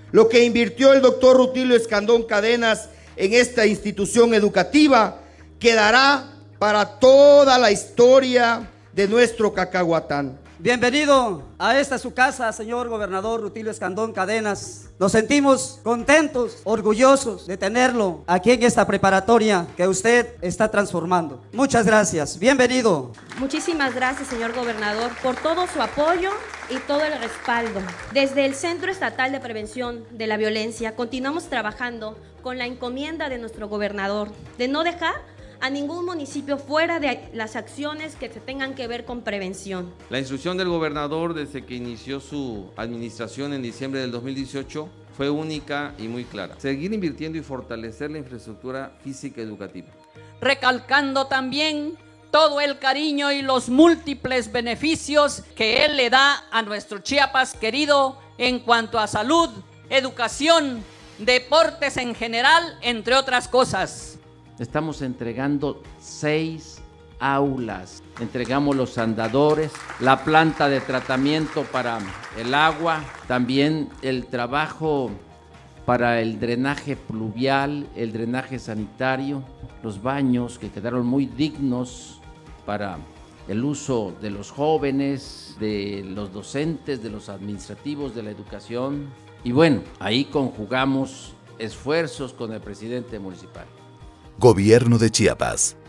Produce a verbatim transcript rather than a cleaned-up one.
Lo que invirtió el doctor Rutilio Escandón Cadenas en esta institución educativa quedará para toda la historia de nuestro Cacahuatán. Bienvenido a esta su casa, señor gobernador Rutilio Escandón Cadenas. Nos sentimos contentos, orgullosos de tenerlo aquí en esta preparatoria que usted está transformando. Muchas gracias. Bienvenido. Muchísimas gracias, señor gobernador, por todo su apoyo y todo el respaldo. Desde el Centro Estatal de Prevención de la Violencia continuamos trabajando con la encomienda de nuestro gobernador de no dejar a ningún municipio fuera de las acciones que se tengan que ver con prevención. La instrucción del gobernador desde que inició su administración en diciembre del dos mil dieciocho fue única y muy clara: seguir invirtiendo y fortalecer la infraestructura física educativa. Recalcando también todo el cariño y los múltiples beneficios que él le da a nuestro Chiapas querido en cuanto a salud, educación, deportes en general, entre otras cosas. Estamos entregando seis aulas, entregamos los andadores, la planta de tratamiento para el agua, también el trabajo para el drenaje pluvial, el drenaje sanitario, los baños que quedaron muy dignos para el uso de los jóvenes, de los docentes, de los administrativos de la educación. Y bueno, ahí conjugamos esfuerzos con el presidente municipal. Gobierno de Chiapas.